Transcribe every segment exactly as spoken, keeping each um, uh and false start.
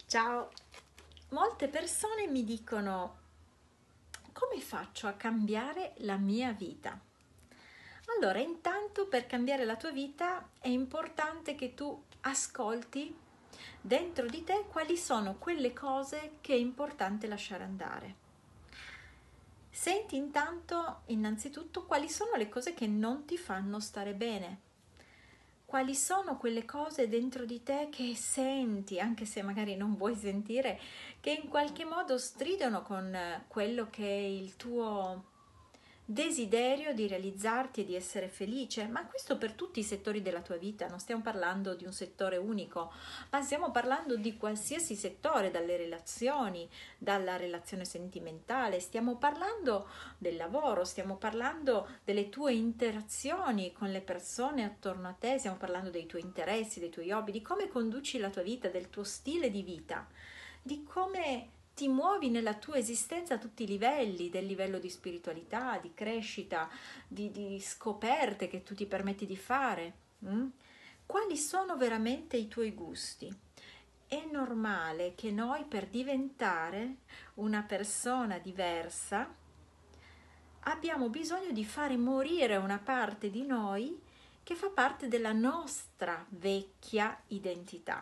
Ciao, molte persone mi dicono: come faccio a cambiare la mia vita? Allora, intanto per cambiare la tua vita è importante che tu ascolti dentro di te quali sono quelle cose che è importante lasciare andare. Senti intanto, innanzitutto, quali sono le cose che non ti fanno stare bene. Quali sono quelle cose dentro di te che senti, anche se magari non vuoi sentire, che in qualche modo stridono con quello che è il tuo desiderio di realizzarti e di essere felice? Ma questo per tutti i settori della tua vita, non stiamo parlando di un settore unico, ma stiamo parlando di qualsiasi settore, dalle relazioni, dalla relazione sentimentale, stiamo parlando del lavoro, stiamo parlando delle tue interazioni con le persone attorno a te, stiamo parlando dei tuoi interessi, dei tuoi hobby, di come conduci la tua vita, del tuo stile di vita, di come ti muovi nella tua esistenza a tutti i livelli, del livello di spiritualità, di crescita, di, di scoperte che tu ti permetti di fare. Mm? Quali sono veramente i tuoi gusti? È normale che noi, per diventare una persona diversa, abbiamo bisogno di fare morire una parte di noi che fa parte della nostra vecchia identità.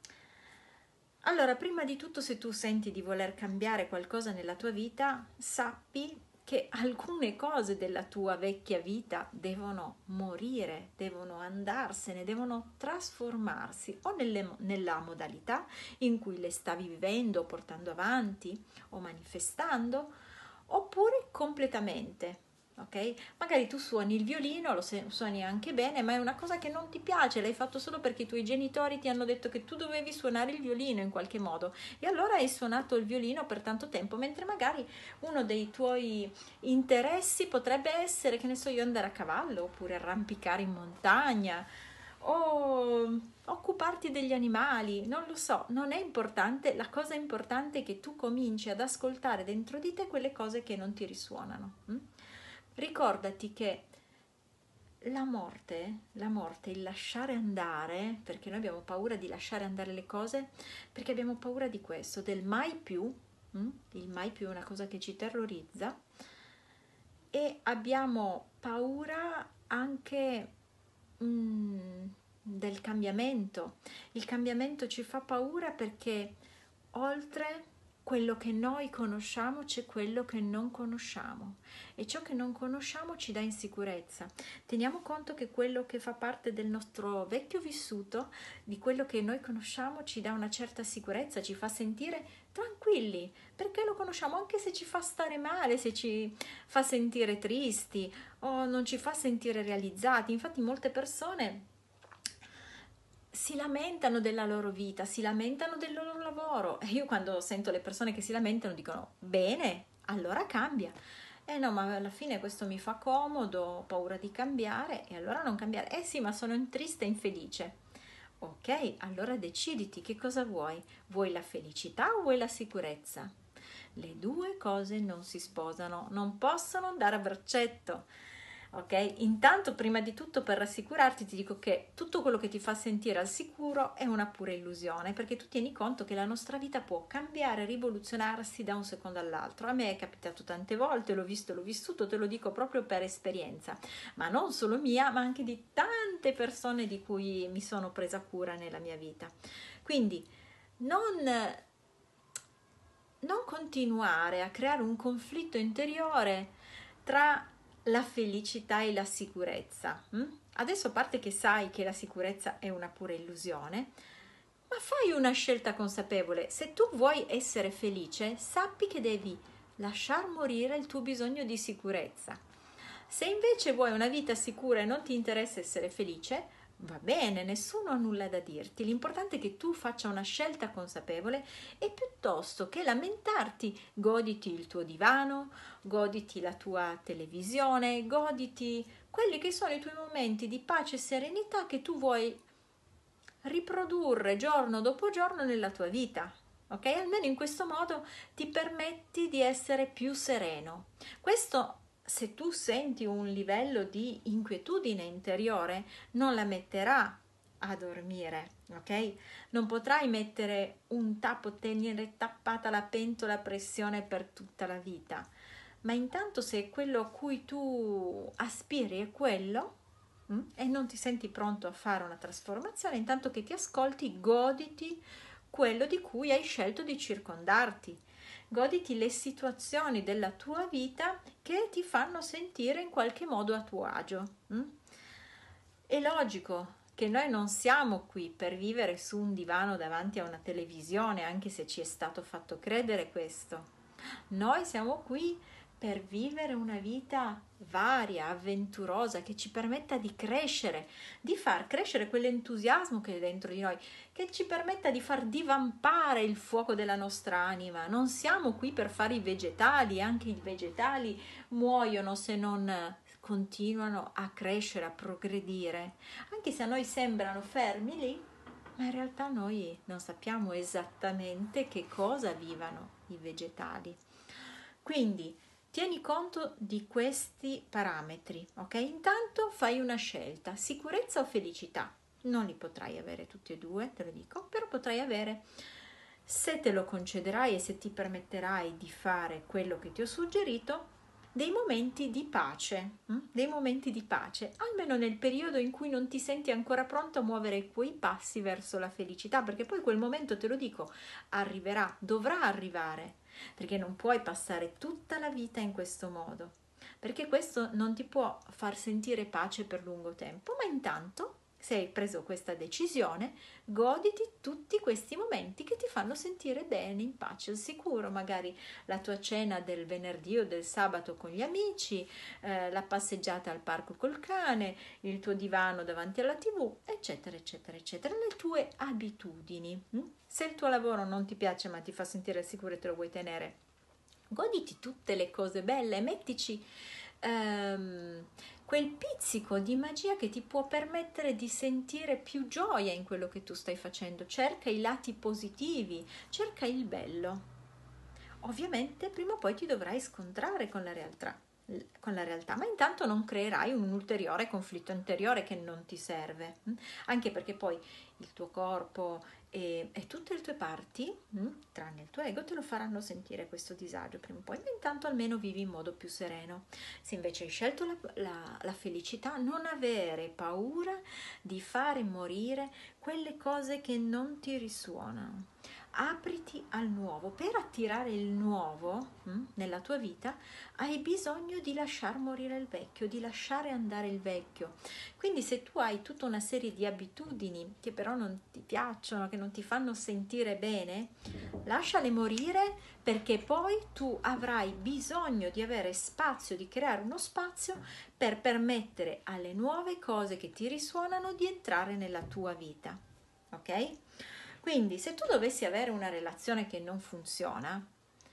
Allora, prima di tutto, se tu senti di voler cambiare qualcosa nella tua vita, sappi che alcune cose della tua vecchia vita devono morire, devono andarsene, devono trasformarsi o nelle, nella modalità in cui le stavi vivendo, portando avanti o manifestando, oppure completamente. Ok? Magari tu suoni il violino, lo suoni anche bene, ma è una cosa che non ti piace, l'hai fatto solo perché i tuoi genitori ti hanno detto che tu dovevi suonare il violino in qualche modo e allora hai suonato il violino per tanto tempo, mentre magari uno dei tuoi interessi potrebbe essere, che ne so io, andare a cavallo oppure arrampicare in montagna o occuparti degli animali, non lo so, non è importante, la cosa importante è che tu cominci ad ascoltare dentro di te quelle cose che non ti risuonano. Hm? Ricordati che la morte, la morte, il lasciare andare, perché noi abbiamo paura di lasciare andare le cose, perché abbiamo paura di questo, del mai più, hm? Il mai più è una cosa che ci terrorizza, e abbiamo paura anche mm, del cambiamento. Il cambiamento ci fa paura perché oltre quello che noi conosciamo c'è quello che non conosciamo e ciò che non conosciamo ci dà insicurezza. Teniamo conto che quello che fa parte del nostro vecchio vissuto, di quello che noi conosciamo, ci dà una certa sicurezza, ci fa sentire tranquilli, perché lo conosciamo, anche se ci fa stare male, se ci fa sentire tristi o non ci fa sentire realizzati. Infatti molte persone si lamentano della loro vita, si lamentano del loro lavoro, e io quando sento le persone che si lamentano dicono bene, allora cambia. Eh no, ma alla fine questo mi fa comodo, ho paura di cambiare, e allora non cambiare. Eh sì, ma sono triste e infelice. Ok, allora deciditi che cosa vuoi. Vuoi la felicità o vuoi la sicurezza? Le due cose non si sposano, non possono andare a braccetto. Ok? Intanto, prima di tutto, per rassicurarti, ti dico che tutto quello che ti fa sentire al sicuro è una pura illusione, perché tu tieni conto che la nostra vita può cambiare, rivoluzionarsi da un secondo all'altro. A me è capitato tante volte, l'ho visto, l'ho vissuto, te lo dico proprio per esperienza, ma non solo mia, ma anche di tante persone di cui mi sono presa cura nella mia vita. Quindi non non continuare a creare un conflitto interiore tra la felicità e la sicurezza. hm? Adesso, a parte che sai che la sicurezza è una pura illusione, ma fai una scelta consapevole. Se tu vuoi essere felice, sappi che devi lasciar morire il tuo bisogno di sicurezza. Se invece vuoi una vita sicura e non ti interessa essere felice, va bene, nessuno ha nulla da dirti. L'importante è che tu faccia una scelta consapevole e, piuttosto che lamentarti, goditi il tuo divano, goditi la tua televisione, goditi quelli che sono i tuoi momenti di pace e serenità che tu vuoi riprodurre giorno dopo giorno nella tua vita. Ok? Almeno in questo modo ti permetti di essere più sereno. Questo, se tu senti un livello di inquietudine interiore, non la metterà a dormire, ok? Non potrai mettere un tappo, tenere tappata la pentola a pressione per tutta la vita, ma intanto se quello a cui tu aspiri è quello, mm, e non ti senti pronto a fare una trasformazione, intanto che ti ascolti, goditi quello di cui hai scelto di circondarti. Goditi le situazioni della tua vita che ti fanno sentire in qualche modo a tuo agio. mm? È logico che noi non siamo qui per vivere su un divano davanti a una televisione, anche se ci è stato fatto credere questo. Noi siamo qui per vivere una vita varia, avventurosa, che ci permetta di crescere, di far crescere quell'entusiasmo che è dentro di noi, che ci permetta di far divampare il fuoco della nostra anima. Non siamo qui per fare i vegetali, anche i vegetali muoiono se non continuano a crescere, a progredire, anche se a noi sembrano fermi lì, ma in realtà noi non sappiamo esattamente che cosa vivano i vegetali. Quindi tieni conto di questi parametri, ok? Intanto fai una scelta, sicurezza o felicità. Non li potrai avere tutti e due, te lo dico, però potrai avere, se te lo concederai e se ti permetterai di fare quello che ti ho suggerito, dei momenti di pace, hm? dei momenti di pace, almeno nel periodo in cui non ti senti ancora pronto a muovere quei passi verso la felicità, perché poi quel momento, te lo dico, arriverà, dovrà arrivare, perché non puoi passare tutta la vita in questo modo, perché questo non ti può far sentire pace per lungo tempo, ma intanto, se hai preso questa decisione, goditi tutti questi momenti che ti fanno sentire bene, in pace, al sicuro, magari la tua cena del venerdì o del sabato con gli amici, eh, la passeggiata al parco col cane, il tuo divano davanti alla tivù, eccetera, eccetera, eccetera, le tue abitudini. hm? Se il tuo lavoro non ti piace ma ti fa sentire al sicuro e te lo vuoi tenere, goditi tutte le cose belle, mettici ehm, quel pizzico di magia che ti può permettere di sentire più gioia in quello che tu stai facendo. Cerca i lati positivi, cerca il bello. Ovviamente prima o poi ti dovrai scontrare con la realtà, con la realtà, ma intanto non creerai un ulteriore conflitto interiore che non ti serve, mm? Anche perché poi il tuo corpo e, e tutte le tue parti, mm, tranne il tuo ego, te lo faranno sentire questo disagio prima o poi, ma intanto almeno vivi in modo più sereno. Se invece hai scelto la, la, la felicità, non avere paura di fare morire quelle cose che non ti risuonano. Apriti al nuovo. Per attirare il nuovo hm, nella tua vita hai bisogno di lasciar morire il vecchio, di lasciare andare il vecchio. Quindi se tu hai tutta una serie di abitudini che però non ti piacciono, che non ti fanno sentire bene, lasciale morire, perché poi tu avrai bisogno di avere spazio, di creare uno spazio per permettere alle nuove cose che ti risuonano di entrare nella tua vita. Ok? Quindi se tu dovessi avere una relazione che non funziona,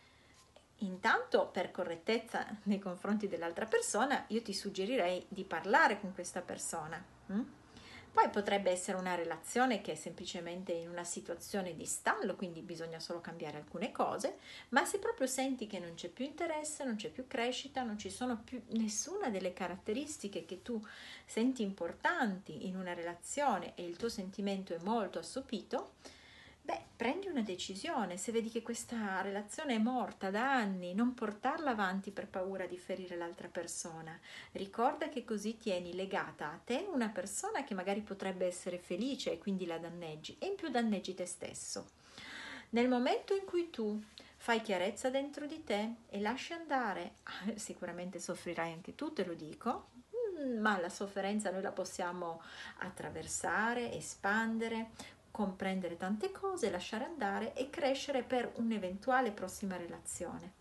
intanto per correttezza nei confronti dell'altra persona, io ti suggerirei di parlare con questa persona. hm? Poi potrebbe essere una relazione che è semplicemente in una situazione di stallo, quindi bisogna solo cambiare alcune cose, ma se proprio senti che non c'è più interesse, non c'è più crescita, non ci sono più nessuna delle caratteristiche che tu senti importanti in una relazione e il tuo sentimento è molto assopito, beh, prendi una decisione. Se vedi che questa relazione è morta da anni, non portarla avanti per paura di ferire l'altra persona. Ricorda che così tieni legata a te una persona che magari potrebbe essere felice e quindi la danneggi, e in più danneggi te stesso. Nel momento in cui tu fai chiarezza dentro di te e lasci andare, sicuramente soffrirai anche tu, te lo dico, ma la sofferenza noi la possiamo attraversare, espandere, comprendere tante cose, lasciare andare e crescere per un'eventuale prossima relazione.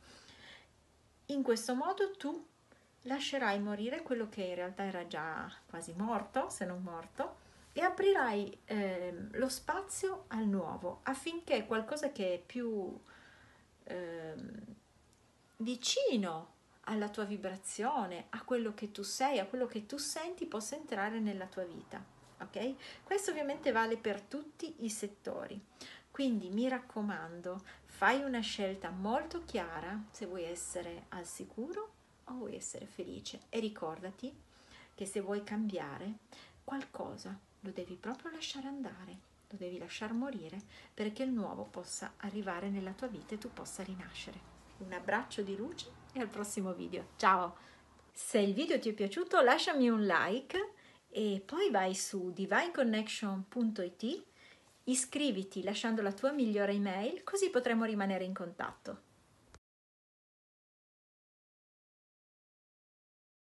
In questo modo tu lascerai morire quello che in realtà era già quasi morto, se non morto, e aprirai eh, lo spazio al nuovo, affinché qualcosa che è più eh, vicino alla tua vibrazione, a quello che tu sei, a quello che tu senti, possa entrare nella tua vita. Ok? Questo ovviamente vale per tutti i settori. Quindi mi raccomando, fai una scelta molto chiara se vuoi essere al sicuro o vuoi essere felice, e ricordati che se vuoi cambiare qualcosa lo devi proprio lasciare andare, lo devi lasciar morire perché il nuovo possa arrivare nella tua vita e tu possa rinascere. Un abbraccio di luce e al prossimo video. Ciao! Se il video ti è piaciuto lasciami un like e poi vai su divine connection punto it, iscriviti lasciando la tua migliore email, così potremo rimanere in contatto.